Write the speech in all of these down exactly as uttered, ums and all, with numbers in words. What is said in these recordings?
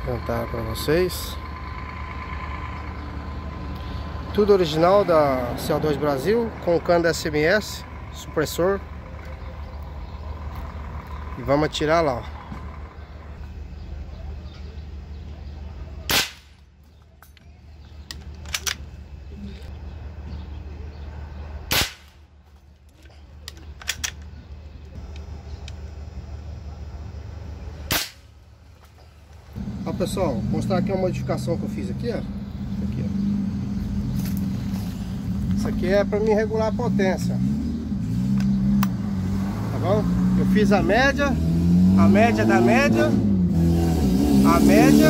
Tentar para vocês. Tudo original da C O dois Brasil, com cano S M S, supressor. E vamos atirar lá, ó. Ó, pessoal, vou mostrar aqui uma modificação que eu fiz aqui, ó. Aqui, ó. Isso aqui é para mim regular a potência, tá bom? Eu fiz a média, a média da média, a média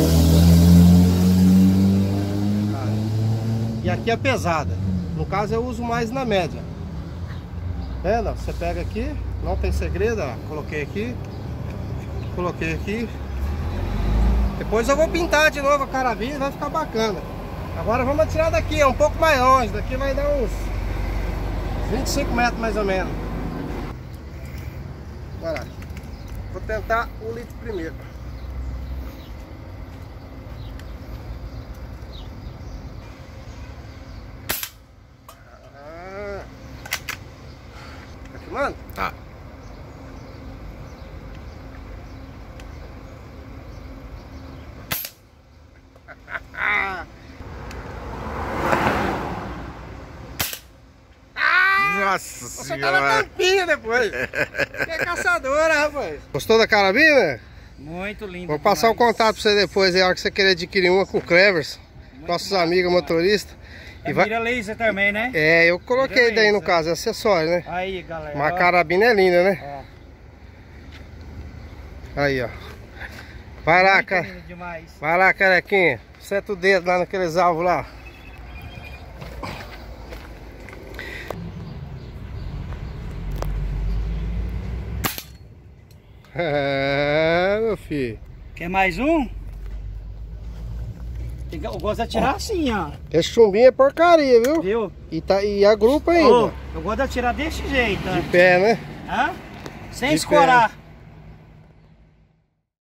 e aqui a pesada. No caso eu uso mais na média. Vendo? Você pega aqui, não tem segredo, ó. Coloquei aqui, coloquei aqui. Depois eu vou pintar de novo a carabina e vai ficar bacana. Agora vamos atirar daqui, é um pouco mais longe. Daqui vai dar uns vinte e cinco metros mais ou menos. Bora. Vou tentar o litro primeiro. Ah. Tá filmando? Tá. Nossa Você senhora! tá na tampinha depois. Que é caçadora, rapaz. Gostou da carabina? Muito lindo. Vou passar demais. o contato pra você depois, aí, a hora que você querer adquirir uma com o Clevers, nossos massa, amigos demais. motoristas. É E vai... mira laser também, né? É, eu coloquei Mira daí no laser. caso, é acessório, né? Aí, galera. Mas a ó. carabina é linda, né? Ó. Aí, ó. Vai lá, Muito cara. lindo demais. Vai lá, carequinha. Seta o dedo lá naqueles alvos lá. É, meu filho. Quer mais um? Tem que- Eu gosto de atirar assim, ó. Esse chumbinho é porcaria, viu? Viu? E, tá, e a grupa ainda. Ô, eu gosto de atirar desse jeito, ó. De pé, né? Hã? Sem De escorar.